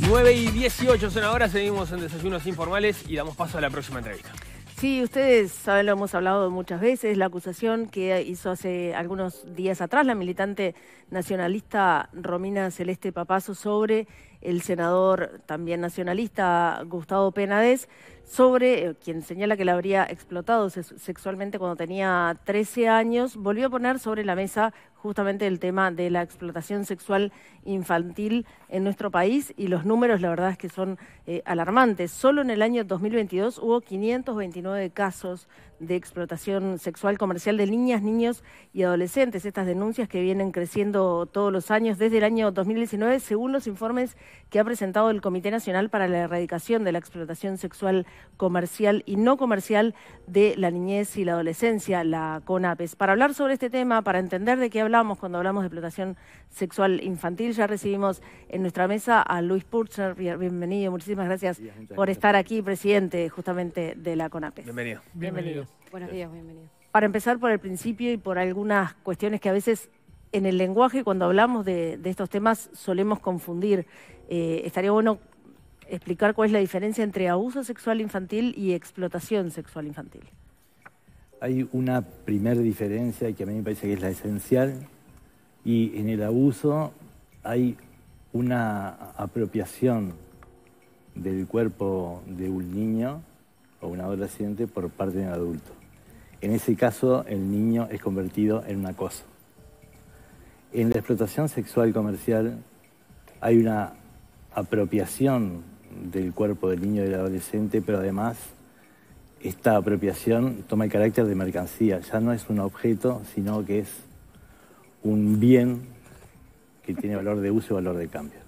9:18 son ahora, seguimos en Desayunos Informales y damos paso a la próxima entrevista. Sí, ustedes saben, lo hemos hablado muchas veces, la acusación que hizo hace algunos días atrás la militante nacionalista Romina Celeste Papazo sobre el senador también nacionalista Gustavo Penades, sobre quien señala que la habría explotado sexualmente cuando tenía 13 años, volvió a poner sobre la mesa justamente el tema de la explotación sexual infantil en nuestro país, y los números la verdad es que son alarmantes. Solo en el año 2022 hubo 529 casos de explotación sexual comercial de niñas, niños y adolescentes. Estas denuncias que vienen creciendo todos los años desde el año 2019, según los informes que ha presentado el Comité Nacional para la Erradicación de la Explotación Sexual Comercial y No Comercial de la Niñez y la Adolescencia, la CONAPES. Para hablar sobre este tema, para entender de qué hablamos cuando hablamos de explotación sexual infantil, ya recibimos en nuestra mesa a Luis Purcher. Bienvenido, muchísimas gracias por estar aquí, presidente justamente de la CONAPES. Bienvenido. Bienvenido. Buenos días, bienvenido. Para empezar por el principio y por algunas cuestiones que a veces en el lenguaje, cuando hablamos de estos temas, solemos confundir. Estaría bueno explicar cuál es la diferencia entre abuso sexual infantil y explotación sexual infantil. Hay una primera diferencia que a mí me parece que es la esencial, y en el abuso hay una apropiación del cuerpo de un niño o un adolescente por parte de un adulto. En ese caso, el niño es convertido en una cosa. En la explotación sexual comercial hay una apropiación del cuerpo del niño y del adolescente, pero además esta apropiación toma el carácter de mercancía. Ya no es un objeto, sino que es un bien que tiene valor de uso y valor de cambio.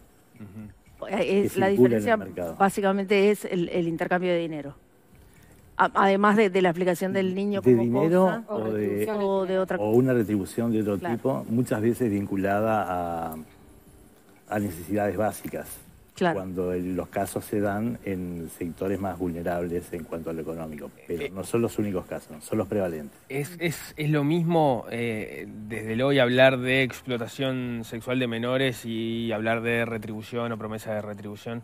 La diferencia básicamente es el intercambio de dinero. Además de la aplicación del niño como dinero cosa, o de otra cosa. O una retribución de otro tipo, muchas veces vinculada a necesidades básicas. Claro. Cuando los casos se dan en sectores más vulnerables en cuanto a lo económico. Pero no son los únicos casos, son los prevalentes. ¿Es lo mismo desde el hoy hablar de explotación sexual de menores y hablar de retribución o promesa de retribución?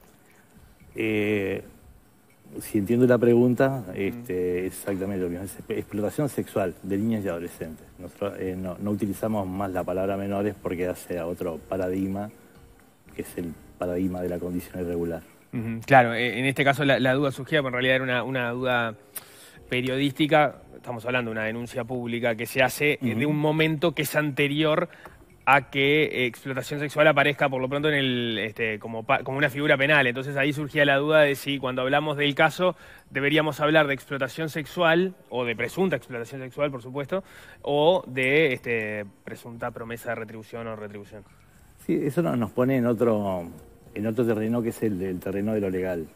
Si entiendo la pregunta, exactamente lo mismo. Es explotación sexual de niñas y adolescentes. Nosotros no utilizamos más la palabra menores porque hace a otro paradigma, que es el paradigma de la condición irregular. Claro, en este caso la duda surgía, pero en realidad era una duda periodística. Estamos hablando de una denuncia pública que se hace de un momento que es anterior a que explotación sexual aparezca por lo pronto en el como una figura penal. Entonces ahí surgía la duda de si cuando hablamos del caso deberíamos hablar de explotación sexual, o de presunta explotación sexual, por supuesto, o de presunta promesa de retribución o retribución. Sí, eso nos pone en otro terreno, que es el terreno de lo legal.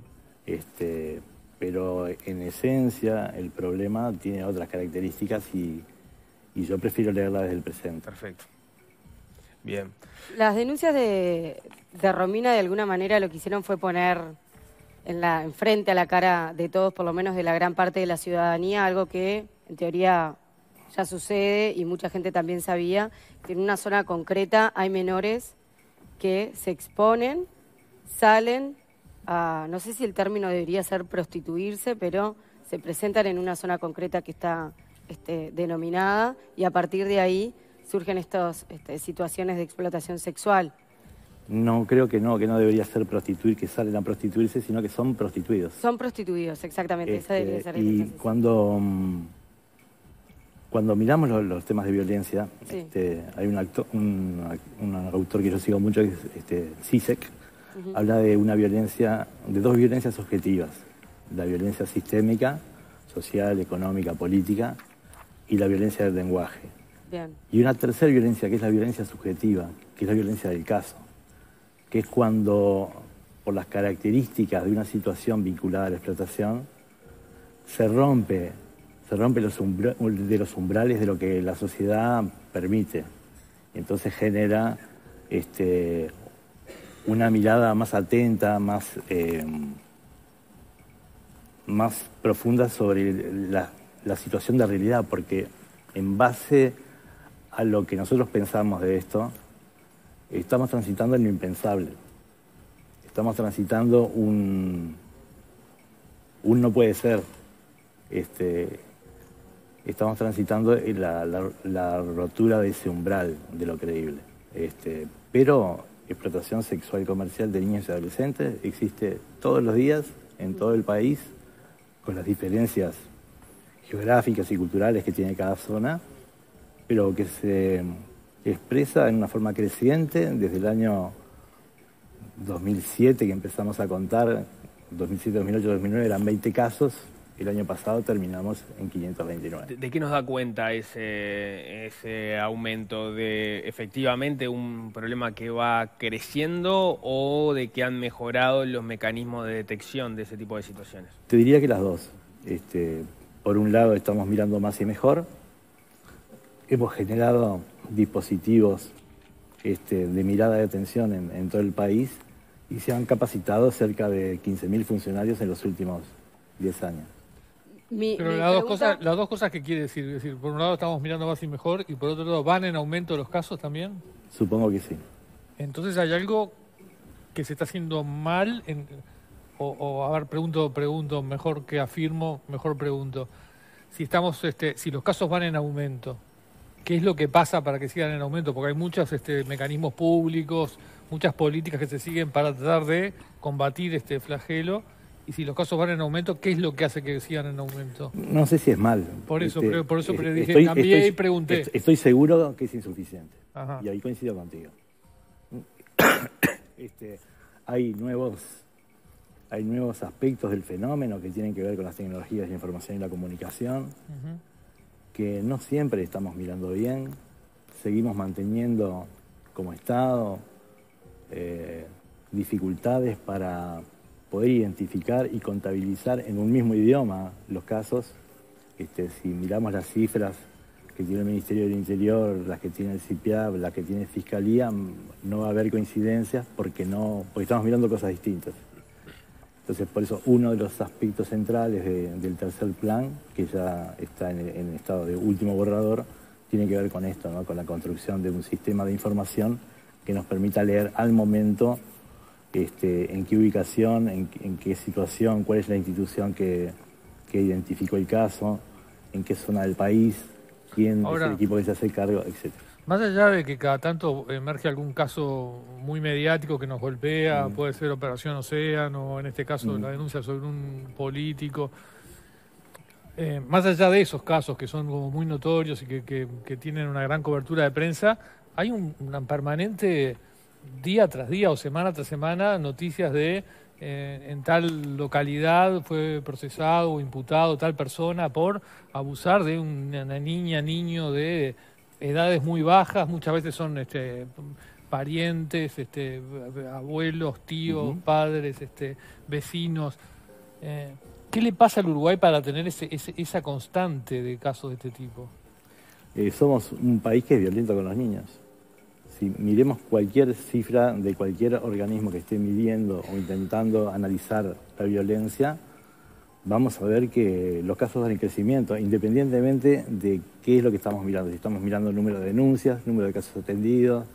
Pero en esencia el problema tiene otras características y yo prefiero leerla desde el presente. Perfecto. Bien. Las denuncias de Romina de alguna manera lo que hicieron fue poner enfrente a la cara de todos, por lo menos de la gran parte de la ciudadanía, algo que en teoría ya sucede y mucha gente también sabía, que en una zona concreta hay menores que se exponen, salen a, no sé si el término debería ser prostituirse, pero se presentan en una zona concreta que está denominada, y a partir de ahí surgen estas situaciones de explotación sexual. No, creo que no debería ser prostituir, que salen a prostituirse, sino que son prostituidos. Son prostituidos, exactamente. Esa debería ser y cuando miramos los temas de violencia, sí. Hay un autor que yo sigo mucho, que es Zizek, habla de dos violencias objetivas: la violencia sistémica, social, económica, política, y la violencia del lenguaje. Bien. Y una tercera violencia, que es la violencia subjetiva, que es la violencia del caso, que es cuando, por las características de una situación vinculada a la explotación, se rompe de los umbrales de lo que la sociedad permite. Entonces genera una mirada más atenta, más profunda sobre la situación de realidad, porque en base a lo que nosotros pensamos de esto, estamos transitando en lo impensable. estamos transitando un no puede ser. Estamos transitando la rotura de ese umbral de lo creíble. Pero explotación sexual comercial de niños y adolescentes existe todos los días en todo el país, con las diferencias geográficas y culturales que tiene cada zona, pero que se expresa en una forma creciente desde el año 2007, que empezamos a contar, 2007, 2008, 2009 eran 20 casos, el año pasado terminamos en 529. ¿De qué nos da cuenta ese aumento? ¿De efectivamente un problema que va creciendo o de que han mejorado los mecanismos de detección de ese tipo de situaciones? Te diría que las dos. Por un lado estamos mirando más y mejor. Hemos generado dispositivos de mirada de atención en todo el país y se han capacitado cerca de 15.000 funcionarios en los últimos 10 años. Pero las dos cosas que quiere decir, es decir, por un lado estamos mirando más y mejor y por otro lado, ¿van en aumento los casos también? Supongo que sí. Entonces hay algo que se está haciendo mal, a ver, pregunto, mejor que afirmo, mejor pregunto. Si los casos van en aumento, ¿qué es lo que pasa para que sigan en aumento? Porque hay muchos mecanismos públicos, muchas políticas que se siguen para tratar de combatir este flagelo. Y si los casos van en aumento, ¿qué es lo que hace que sigan en aumento? No sé si es mal. Por eso dije, cambié y pregunté. Estoy seguro que es insuficiente. Ajá. Y ahí coincido contigo. Hay nuevos aspectos del fenómeno que tienen que ver con las tecnologías de la información y la comunicación, que no siempre estamos mirando bien. Seguimos manteniendo como Estado dificultades para poder identificar y contabilizar en un mismo idioma los casos. Si miramos las cifras que tiene el Ministerio del Interior, las que tiene el CIPIAB, las que tiene Fiscalía, no va a haber coincidencias porque estamos mirando cosas distintas. Entonces, por eso, uno de los aspectos centrales del tercer plan, que ya está en estado de último borrador, tiene que ver con esto, ¿no? Con la construcción de un sistema de información que nos permita leer al momento en qué ubicación, en qué situación, cuál es la institución que identificó el caso, en qué zona del país, quién es el equipo que se hace cargo, etc. Más allá de que cada tanto emerge algún caso muy mediático que nos golpea, puede ser Operación Océano, en este caso la denuncia sobre un político, más allá de esos casos que son como muy notorios y que tienen una gran cobertura de prensa, hay una permanente día tras día o semana tras semana noticias de en tal localidad fue procesado o imputado tal persona por abusar de una niño de edades muy bajas, muchas veces son parientes, abuelos, tíos, padres, vecinos. ¿Qué le pasa al Uruguay para tener esa constante de casos de este tipo? Somos un país que es violento con los niños. Si miremos cualquier cifra de cualquier organismo que esté midiendo o intentando analizar la violencia, vamos a ver que los casos van en crecimiento, independientemente de qué es lo que estamos mirando. Si estamos mirando el número de denuncias, número de casos atendidos,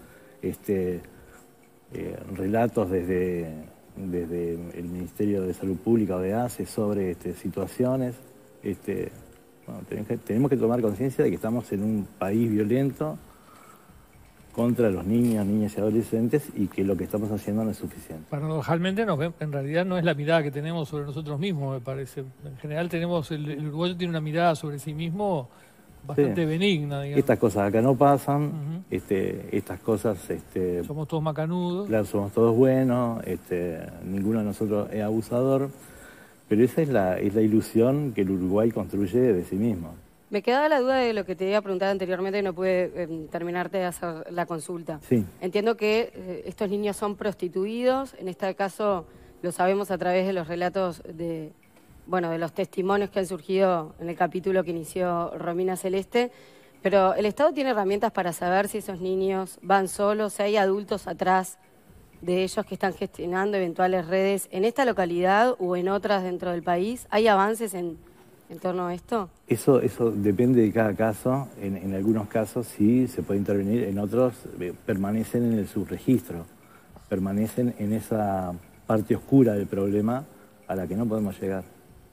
relatos desde el Ministerio de Salud Pública o de ACE sobre situaciones. Tenemos que tomar conciencia de que estamos en un país violento contra los niños, niñas y adolescentes y que lo que estamos haciendo no es suficiente. Paradojalmente, en realidad no es la mirada que tenemos sobre nosotros mismos, me parece. En general el uruguayo tiene una mirada sobre sí mismo bastante benigna, digamos. Estas cosas acá no pasan, estas cosas... somos todos macanudos. Claro, somos todos buenos, ninguno de nosotros es abusador, pero esa es la ilusión que el Uruguay construye de sí mismo. Me quedaba la duda de lo que te iba a preguntar anteriormente y no pude terminarte de hacer la consulta. Sí. Entiendo que estos niños son prostituidos, en este caso lo sabemos a través de los relatos de los testimonios que han surgido en el capítulo que inició Romina Celeste, pero ¿el Estado tiene herramientas para saber si esos niños van solos, si hay adultos atrás de ellos que están gestionando eventuales redes en esta localidad o en otras dentro del país? ¿Hay avances en torno a esto? Eso depende de cada caso. En algunos casos sí se puede intervenir, en otros permanecen en el subregistro, permanecen en esa parte oscura del problema a la que no podemos llegar.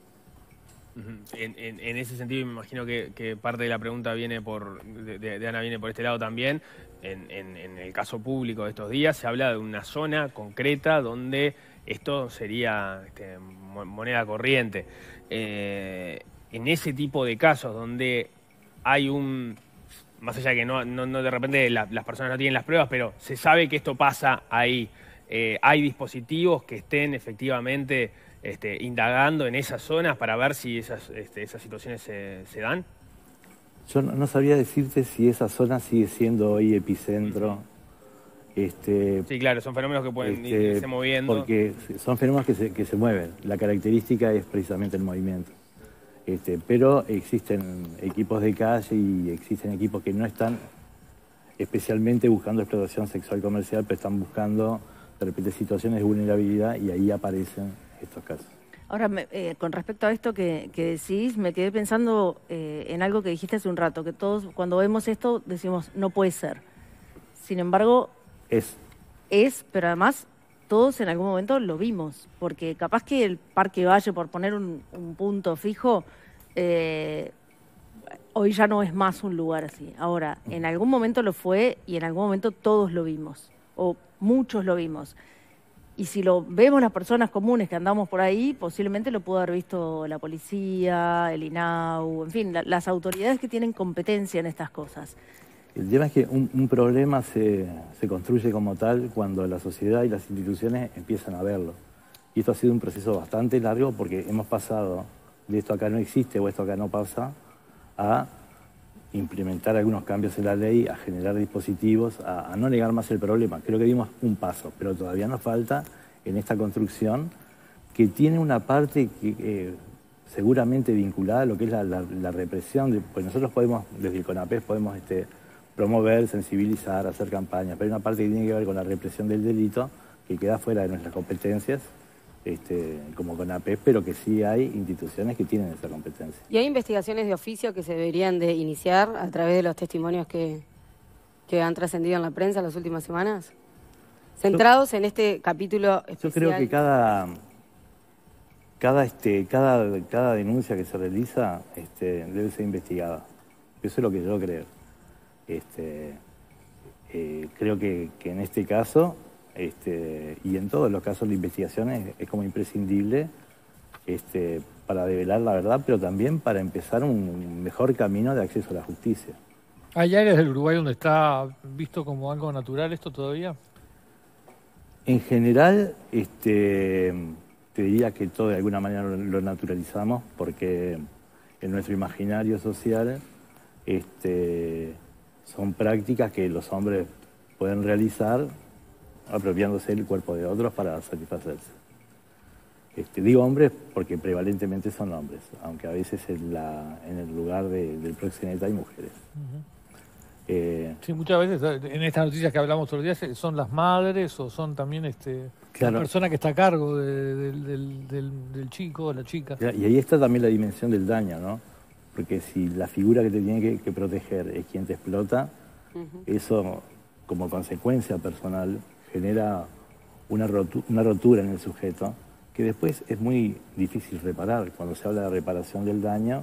En ese sentido, me imagino que parte de la pregunta viene de Ana viene por este lado también. En el caso público de estos días se habla de una zona concreta donde esto sería moneda corriente. En ese tipo de casos donde hay más allá de que no de repente las personas no tienen las pruebas, pero se sabe que esto pasa ahí, hay dispositivos que estén efectivamente indagando en esas zonas para ver si esas situaciones se dan. Yo no sabría decirte si esa zona sigue siendo hoy epicentro. Sí, claro, son fenómenos que pueden irse moviendo. Porque son fenómenos que se mueven. La característica es precisamente el movimiento. Pero existen equipos de calle y existen equipos que no están especialmente buscando explotación sexual comercial, pero están buscando de repente situaciones de vulnerabilidad y ahí aparecen estos casos. Ahora, con respecto a esto que decís, me quedé pensando en algo que dijiste hace un rato, que todos cuando vemos esto decimos, no puede ser. Sin embargo, es, pero además todos en algún momento lo vimos, porque capaz que el Parque Valle, por poner un punto fijo, hoy ya no es más un lugar así. Ahora, en algún momento lo fue y en algún momento todos lo vimos, o muchos lo vimos. Y si lo vemos las personas comunes que andamos por ahí, posiblemente lo pudo haber visto la policía, el INAU, en fin, las autoridades que tienen competencia en estas cosas. El tema es que un problema se construye como tal cuando la sociedad y las instituciones empiezan a verlo. Y esto ha sido un proceso bastante largo porque hemos pasado de esto acá no existe o esto acá no pasa a implementar algunos cambios en la ley, a generar dispositivos, a no negar más el problema. Creo que dimos un paso, pero todavía nos falta en esta construcción que tiene una parte que seguramente vinculada a lo que es la represión. Pues nosotros podemos, desde el CONAPES, podemos promover, sensibilizar, hacer campañas, pero hay una parte que tiene que ver con la represión del delito que queda fuera de nuestras competencias, como CONAPES, pero que sí hay instituciones que tienen esa competencia. ¿Y hay investigaciones de oficio que se deberían de iniciar a través de los testimonios que han trascendido en la prensa las últimas semanas? Centrados en este capítulo especial. Yo creo que cada denuncia que se realiza debe ser investigada. Eso es lo que yo creo. Creo que en este caso y en todos los casos de investigaciones es como imprescindible para develar la verdad, pero también para empezar un mejor camino de acceso a la justicia. ¿Hay áreas del Uruguay donde está visto como algo natural esto todavía? En general, te diría que todo de alguna manera lo naturalizamos porque en nuestro imaginario social son prácticas que los hombres pueden realizar apropiándose del cuerpo de otros para satisfacerse. Digo hombres porque prevalentemente son hombres, aunque a veces en el lugar del proxeneta hay mujeres. Sí, muchas veces en estas noticias que hablamos todos los días son las madres o son también claro, la persona que está a cargo del chico o la chica. Y ahí está también la dimensión del daño, ¿no? Porque si la figura que te tiene que proteger es quien te explota, eso como consecuencia personal genera una rotura en el sujeto que después es muy difícil reparar. Cuando se habla de reparación del daño,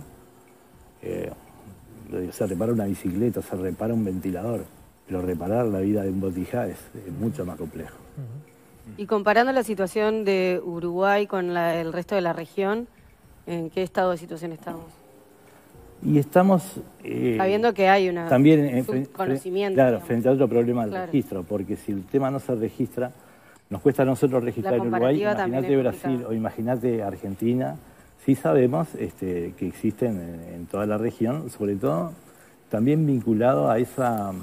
se repara una bicicleta, se repara un ventilador, pero reparar la vida de un botija es mucho más complejo. Y comparando la situación de Uruguay con el resto de la región, ¿en qué estado de situación estamos? Y estamos... sabiendo que hay una también conocimiento. Claro, frente a otro problema del claro. registro, porque si el tema no se registra, nos cuesta a nosotros registrar en Uruguay, imagínate Brasil o imagínate Argentina. Sí sabemos que existen en toda la región, sobre todo también vinculado a esa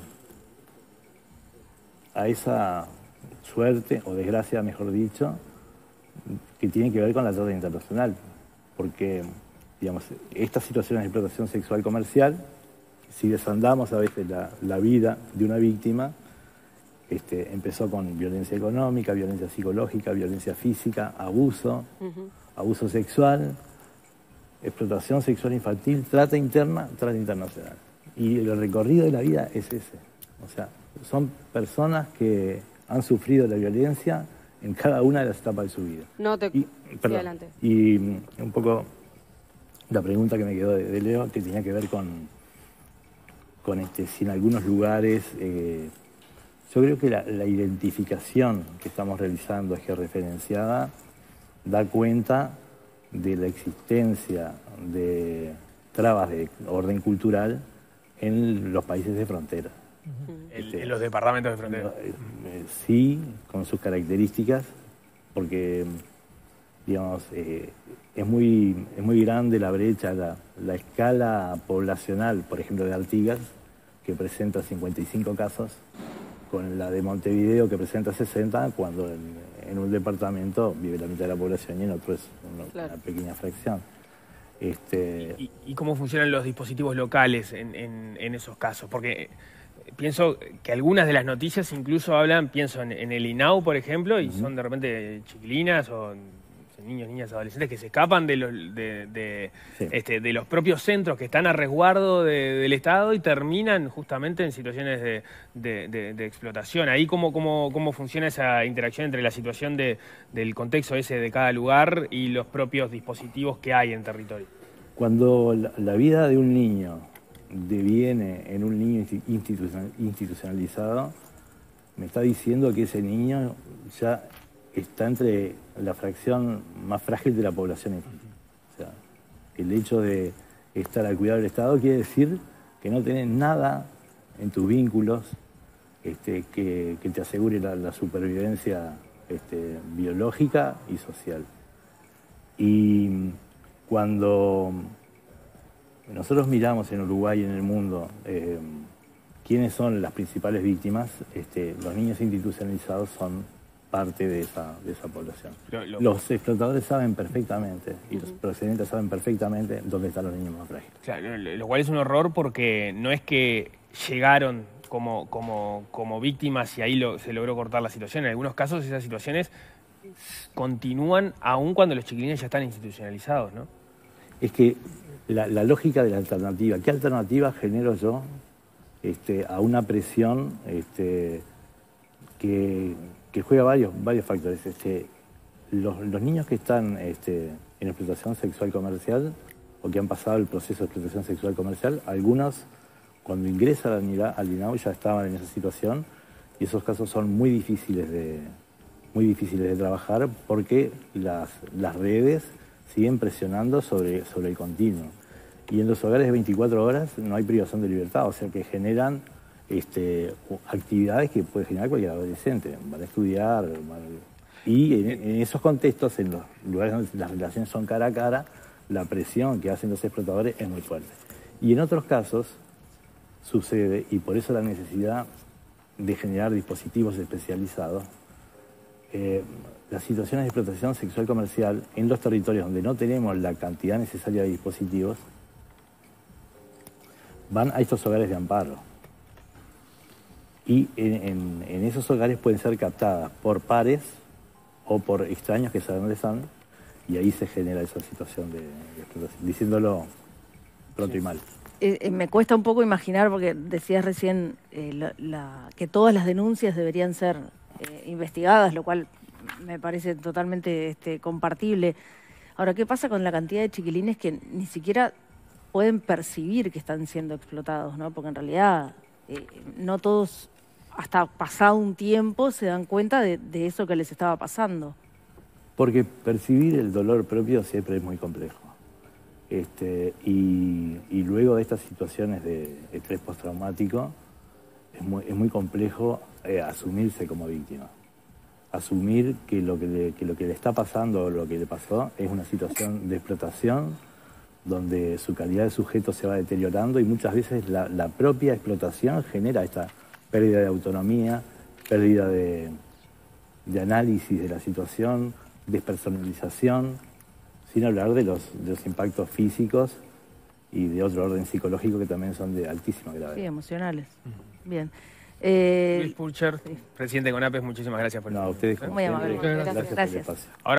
suerte, o desgracia mejor dicho, que tiene que ver con la trata internacional. Porque, digamos, estas situaciones de explotación sexual comercial, si desandamos a veces la vida de una víctima, empezó con violencia económica, violencia psicológica, violencia física, abuso, abuso sexual, explotación sexual infantil, trata interna, trata internacional. Y el recorrido de la vida es ese. O sea, son personas que han sufrido la violencia en cada una de las etapas de su vida. No te... Y, perdón, adelante. y un poco la pregunta que me quedó de Leo, que tenía que ver con si en algunos lugares, yo creo que la identificación que estamos realizando es georreferenciada, da cuenta de la existencia de trabas de orden cultural en los países de frontera. En los departamentos de frontera. Sí, con sus características, porque, digamos, es muy grande la brecha, la escala poblacional, por ejemplo, de Artigas, que presenta 55 casos, con la de Montevideo, que presenta 60, cuando en un departamento vive la mitad de la población y en otro es una pequeña fracción. ¿Y cómo funcionan los dispositivos locales en esos casos? Porque pienso que algunas de las noticias incluso hablan, pienso en el INAU, por ejemplo, y son de repente chiquilinas o niños, niñas, adolescentes que se escapan de los propios centros que están a resguardo del Estado y terminan justamente en situaciones de explotación. Ahí cómo funciona esa interacción entre la situación del contexto ese de cada lugar y los propios dispositivos que hay en territorio. Cuando la vida de un niño deviene en un niño institucionalizado, me está diciendo que ese niño ya está entre la fracción más frágil de la población. O sea, el hecho de estar al cuidado del Estado quiere decir que no tenés nada en tus vínculos que te asegure la supervivencia biológica y social. Y cuando nosotros miramos en Uruguay y en el mundo quiénes son las principales víctimas, los niños institucionalizados son parte de esa población. Los explotadores saben perfectamente, y los procedentes saben perfectamente dónde están los niños más frágiles. Claro, lo cual es un horror porque no es que llegaron como víctimas y ahí se logró cortar la situación. En algunos casos esas situaciones continúan aún cuando los chiquilines ya están institucionalizados, ¿no? Es que la lógica de la alternativa, ¿qué alternativa genero yo a una presión que juega varios factores? Los niños que están en explotación sexual comercial o que han pasado el proceso de explotación sexual comercial, algunos cuando ingresan al INAU ya estaban en esa situación y esos casos son muy difíciles de trabajar porque las redes siguen presionando sobre el continuo. Y en los hogares de 24 horas no hay privación de libertad, o sea que generan actividades que puede generar cualquier adolescente. Van a estudiar, y en esos contextos, en los lugares donde las relaciones son cara a cara, la presión que hacen los explotadores es muy fuerte. Y en otros casos sucede, y por eso la necesidad de generar dispositivos especializados, las situaciones de explotación sexual comercial en los territorios donde no tenemos la cantidad necesaria de dispositivos, van a estos hogares de amparo. Y en esos hogares pueden ser captadas por pares o por extraños que saben dónde están, y ahí se genera esa situación de explotación, diciéndolo pronto y mal. Me cuesta un poco imaginar, porque decías recién que todas las denuncias deberían ser investigadas, lo cual me parece totalmente compartible. Ahora, ¿qué pasa con la cantidad de chiquilines que ni siquiera pueden percibir que están siendo explotados, ¿no? Porque en realidad no todos, hasta pasado un tiempo, se dan cuenta de eso que les estaba pasando. Porque percibir el dolor propio siempre es muy complejo. Y luego de estas situaciones de estrés postraumático, es muy complejo asumirse como víctima. Asumir que lo que le está pasando o lo que le pasó es una situación de explotación donde su calidad de sujeto se va deteriorando y muchas veces la propia explotación genera esta pérdida de autonomía, pérdida de análisis de la situación, despersonalización, sin hablar de los impactos físicos y de otro orden psicológico que también son de altísima gravedad. Sí, emocionales. Bien. Luis Pulcher, presidente de CONAPES, muchísimas gracias por ustedes muy amable. Gracias por el Gracias. espacio. Ahora